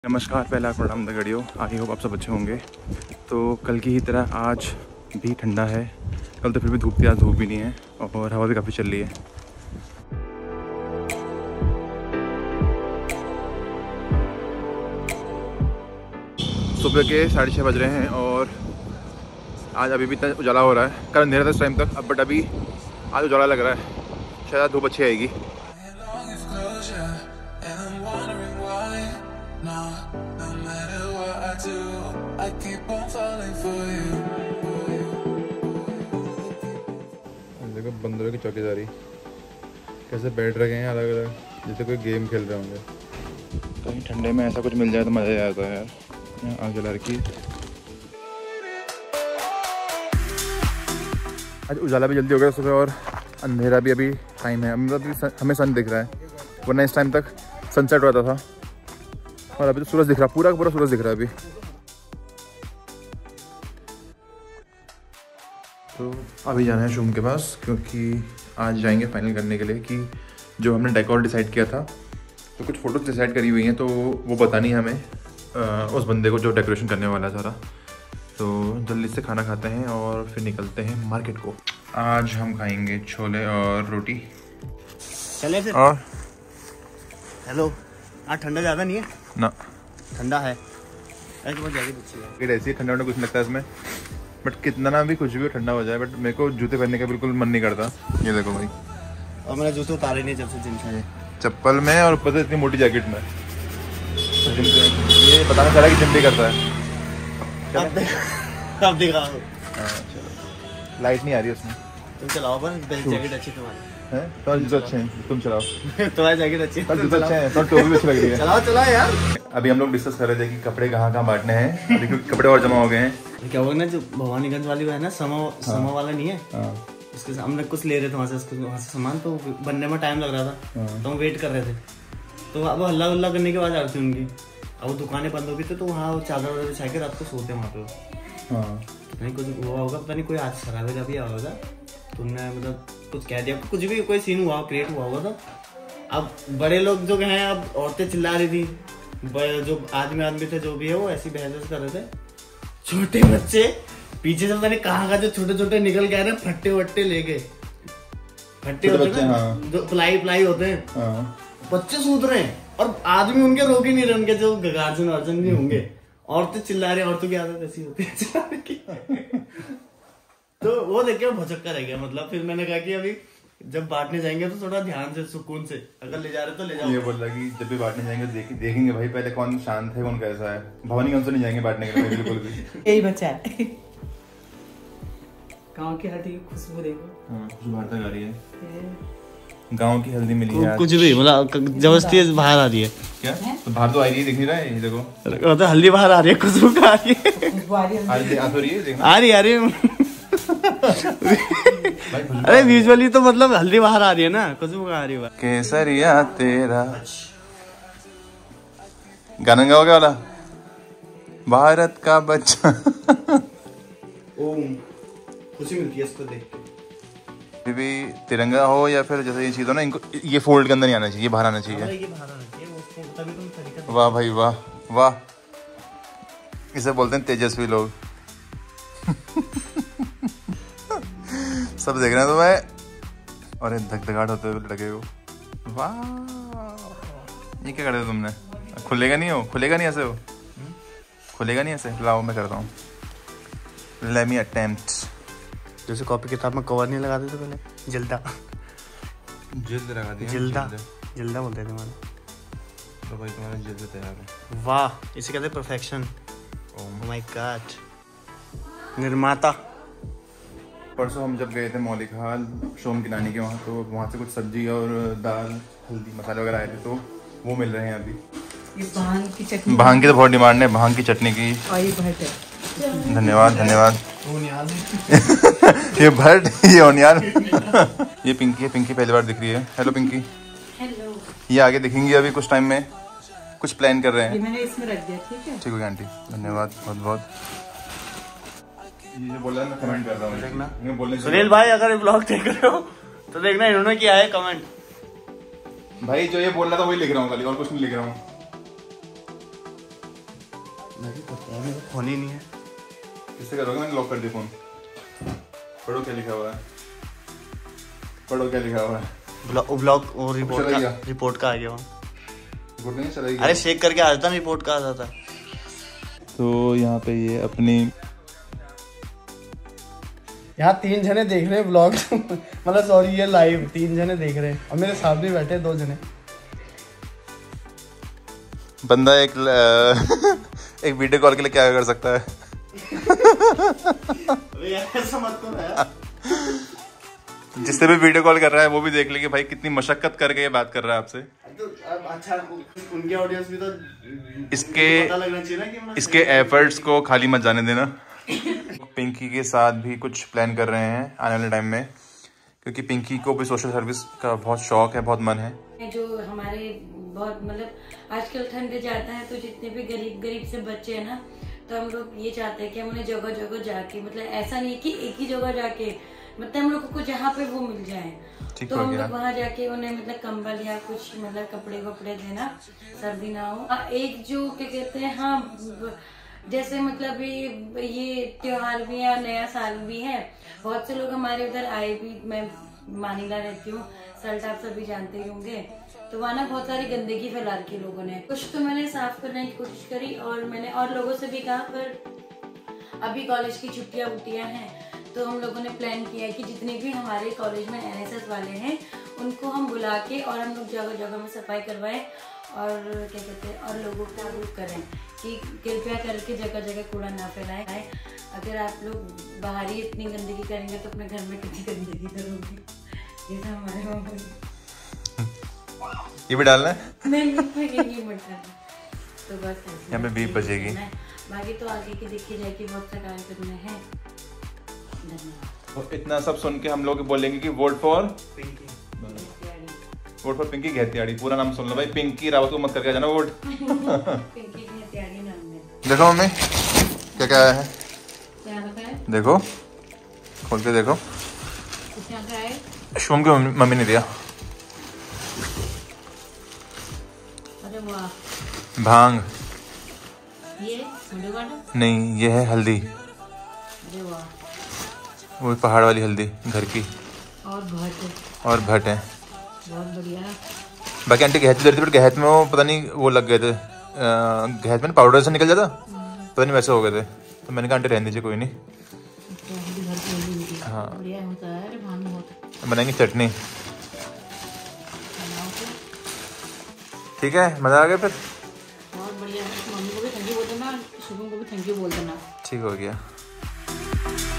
नमस्कार, पहला प्रणाम दगड़ियों। आई होप आप सब अच्छे होंगे। तो कल की ही तरह आज भी ठंडा है। कल तो फिर भी धूप थी, आज धूप भी नहीं है और हवा भी काफ़ी चल रही है। सुबह के 6:30 बज रहे हैं और आज अभी भी इतना उजाला हो रहा है। कल अंधेरा था इस टाइम तक, अब बट अभी आज उजाला लग रहा है। शायद धूप अच्छी आएगी। देखो बंदरों की चौकीदारी कैसे बैठ रखे हैं अलग अलग, जैसे कोई गेम खेल रहे होंगे। कहीं ठंडे में ऐसा कुछ मिल जाए तो मज़ा आ जाता है यार। आग जला रखी। आज उजाला भी जल्दी हो गया सुबह और अंधेरा भी अभी टाइम है। मतलब हमें सन दिख रहा है, वरना इस टाइम तक सनसेट होता था और अभी तो सूरज दिख रहा है, पूरा का पूरा सूरज दिख रहा है अभी। तो अभी जाना है शूम के पास, क्योंकि आज जाएंगे फाइनल करने के लिए कि जो हमने डेकोर डिसाइड किया था, तो कुछ फ़ोटोज़ डिसाइड करी हुई हैं, तो वो बतानी है हमें उस बंदे को जो डेकोरेशन करने वाला है सारा। तो जल्दी से खाना खाते हैं और फिर निकलते हैं मार्केट को। आज हम खाएंगे छोले और रोटी। चले फिर। और हेलो, आज ठंडा ज़्यादा नहीं है ना, ठंडा है। ऐसे बहुत जैकेट अच्छी है। ऐसी ठंडा कुछ लगता है इसमें, बट कितना ना भी कुछ भी ठंडा हो जाए, बट मेरे को जूते पहनने का बिल्कुल मन नहीं करता। ये देखो भाई, और मैंने जूते उतारे नहीं जब से जिम से। चप्पल में और ऊपर से इतनी मोटी जैकेट में। ये बताना चाह रहा है कि जिम भी करता है। अब दिखा। हाँ चलो, लाइट नहीं आ रही उसमें। तुम चलाओ बस, जैकेट अच्छी तुम्हारी है। तुम्हारे जूते अच्छे हैं, तुम चलाओ। तुम्हारी जैकेट अच्छी है, जूते अच्छे हैं, टोपी भी अच्छी लग रही है। चलाओ चलाओ यार। अभी हम लोग डिस्कस कर रहे थे कि कपड़े कहाँ कहाँ बांटने हैं, अभी क्योंकि कपड़े और जमा हो गए हैं। क्या होगा ना, जो भवानीगंज वाली वो है ना, समा वाला नहीं है, उसके सामने कुछ ले रहे थे वहाँ से सामान, तो बनने में टाइम लग रहा था, तो हम वेट कर रहे थे। तो अब हल्ला उल्ला करने की आवाज आ रही थी उनकी। अब वो दुकानें बंद हो गई थी, तो वहाँ चादर वादर बिछा के रात को सोते वहाँ पे। नहीं कुछ हुआ होगा, पता नहीं कोई आज शराबे का भी आया होगा, तुमने मतलब कुछ कह दिया, कुछ भी कोई सीन हुआ, क्रिएट हुआ होगा। तो अब बड़े लोग जो हैं, अब औरतें चिल्ला रही थी, जो आदमी थे जो भी है, वो ऐसी बहस कर रहे थे। छोटे बच्चे पीछे से मैंने कहा जो छोटे छोटे निकल गए ना, फट्टे वट्टे लेके। फट्टे होते हैं जो प्लाई होते हैं, बच्चे सूत रहे हैं और आदमी उनके रोक ही नहीं रहे, उनके जो गार्जियन वार्जियन नहीं होंगे। औरतें चिल्ला रही, औरतों की आदत ऐसी होती है। तो वो देख के भौचक्का रह गया। मतलब फिर मैंने कहा कि अभी जब बांटने जाएंगे तो थोड़ा ध्यान से, सुकून से, अगर ले जा रहे तो ले जाओ। ये बोल रहा कि जब भी बांटने जाएंगे तो देखेंगे भाई पहले कौन शांत है, कौन कैसा है। भवानीगंज से नहीं जाएंगे बांटने के लिए बिल्कुल भी। यही बच्चा है। गाँव की हल्दी की खुशबू देखो। हाँ, खुशबू बाहर तक आ रही है। गाँव की हल्दी मिली है। कुछ भी मतलब जबरदस्ती बाहर आ रही है क्या? तो बाहर तो आ रही है, दिख नहीं रहा है। ये देखो, तो हल्दी बाहर आ रही है, खुशबू का आ रही है। खुशबू आ रही है, आ रही है, देखना। आ रही अरे विजुअली तो मतलब हल्दी बाहर आ रही है ना, खुशबू का आ रही है। केसरिया तेरा गाना गाओगे वाला, भारत का बच्चा। ओम, खुशी मिलती है इसको देख के। भी तिरंगा हो या फिर जैसे ये चीज हो ना, इनको ये फोल्ड के अंदर नहीं आना चाहिए, बाहर आना चाहिए। ये बाहर आना चाहिए, उसको तभी तुम तरीका। वाह भाई वाह वाह, इसे बोलते हैं तेजस्वी लोग। सब देख रहे हैं तो मैं, और धकधकाहट होते हुए लगे हो। वाह, ये क्या कर रहे हो तुमने? खुलेगा नहीं हो, खुलेगा नहीं ऐसे हो, खुलेगा नहीं ऐसे। लाओ मैं करता हूँ, लेट मी अटेम्प्ट। जैसे कॉपी किताब में कवर नहीं लगाते थे पहले, जल्दा जल्द लगा दिया, जल्दा बोलते थे हमारे। तो भाई तुम्हारा जल्द तैयार है। वाह, इसे कहते हैं परफेक्शन। Oh my God. निर्माता। परसों हम जब गए थे मौलिक हाल शोम की नानी के वहाँ, तो वहाँ से कुछ सब्जी और दाल, हल्दी, मसाले वगैरह आए थे, तो वो मिल रहे हैं अभी। ये भांग की चटनी, भांग की तो बहुत डिमांड है, भांग की चटनी की। धन्यवाद धन्यवाद। ये भट्ट, ये ओनियाल। ये पिंकी है, पिंकी पहली बार दिख रही है। हेलो पिंकी। हेलो। ये आगे दिखेंगी अभी कुछ टाइम में, कुछ प्लान कर रहे हैं। ये मैंने इसमें रख दिया, ठीक है? ठीक है आंटी, धन्यवाद बहुत बहुत। ये बोला मैं कमेंट कर रहा हूँ, देखना। सुनील भाई अगर ब्लॉग देख रहे हो तो देखना इन्होंने किया है कमेंट। भाई जो ये बोल रहा था वही लिख रहा हूँ खाली, और कुछ नहीं लिख रहा हूँ। नहीं पता है, मेरे को फोन ही नहीं है। किससे करोगे? मैंने लॉक कर दिया फोन। पढ़ो क्या लिखा हुआ है, पढ़ो क्या लिखा हुआ है। ब्लॉक और रिपोर्ट का आ गया वहाँ। रिपोर्ट नहीं चलेगी। अरे चेक करके आ जाता, रिपोर्ट का आ जाता। तो यहाँ पे ये अपनी यहाँ 3 जने देख रहे हैं ब्लॉग मतलब सॉरी ये लाइव 3 जने देख रहे हैं और मेरे साथ भी बैठे 2 जने। बंदा एक एक वीडियो कॉल के लिए क्या कर सकता है। ऐसा मत करो यार। जिससे भी वीडियो कॉल कर रहा है वो भी देख ले कि भाई कितनी मशक्कत करके ये बात कर रहा है आपसे। तो अब अच्छा उनके ऑडियंस भी तो इसके पता लगना चाहिए ना कि मतलब इसके एफर्ट्स को खाली मत जाने देना। पिंकी के साथ भी कुछ प्लान कर रहे हैं आने वाले टाइम में, क्योंकि पिंकी को भी सोशल सर्विस का बहुत शौक है, बहुत मन है। जो हमारे बहुत मतलब आजकल ठंड जाता है तो जितने भी गरीब से बच्चे हैं ना, तो हम लोग ये चाहते हैं कि हम उन्हें जगह जगह जाके, मतलब ऐसा नहीं कि एक ही जगह जाके, मतलब हम लोग को जहाँ पे वो मिल जाए तो हम लोग वहाँ जाके उन्हें मतलब कंबल या कुछ मतलब कपड़े वपड़े देना, सर्दी ना हो। एक जो क्या कहते हैं, हाँ जैसे मतलब ये त्योहार भी है, नया साल भी है, बहुत से लोग हमारे उधर आए भी। मैं मानीला रहती हूँ, सल्ट आप सभी जानते ही होंगे, तो वहाँ ना बहुत सारी गंदगी फैला रखी लोगों ने। कुछ तो मैंने साफ करने की कोशिश करी और मैंने और लोगों से भी कहा, पर अभी कॉलेज की छुट्टियां हैं तो हम लोगों ने प्लान किया है कि जितने भी हमारे कॉलेज में NSS वाले हैं उनको हम बुला के और हम लोग जगह जगह में सफाई करवाएं और क्या कहते हैं और लोगों को जागरूक करें कि कृपया करके जगह जगह कूड़ा ना फैलाएं। अगर आप लोग बाहर ही इतनी गंदगी करेंगे तो अपने घर में कितनी गंदगी करोगे। ये सब हमारे वहाँ ये भी डालना है। नहीं ये मत करना। तो बस यहाँ पे 20 बजेगी। बाकी तो आगे की देखी जाएगी, बहुत सा कार्य करना है। तो इतना सब सुन के हम लोग बोलेंगे कि वोट फॉर पिंकी घेतियाड़ी। पूरा नाम सुन लो भाई, पिंकी रावत को मत करके जाना वोट। पिंकी घेतियाड़ी नाम है। देखो मम्मी क्या क्या आया है, क्या रखा है, देखो खोल के देखो। क्या है, शुभम की मम्मी ने दिया। अरे वाह, भांग ये सुंदरगढ़ नहीं, ये है हल्दी। अरे वाह, वो पहाड़ वाली हल्दी घर की, और भट है। बहुत बढ़िया। बाकी आंटी गहत दे रही थी, बट गहत में वो पता नहीं वो लग गए थे, गहत में पाउडर से निकल जाता, पता नहीं वैसे हो गए थे। तो मैंने कहा आंटी रहने दीजिए, कोई नहीं। हाँ बढ़िया होता है, भांग बहुत। बनाएंगे चटनी, ठीक है। मजा आ गया फिर, बहुत बढ़िया। मम्मी को भी थैंक यू बोल देना, शुभम को भी थैंक यू बोल देना। ठीक हो गया।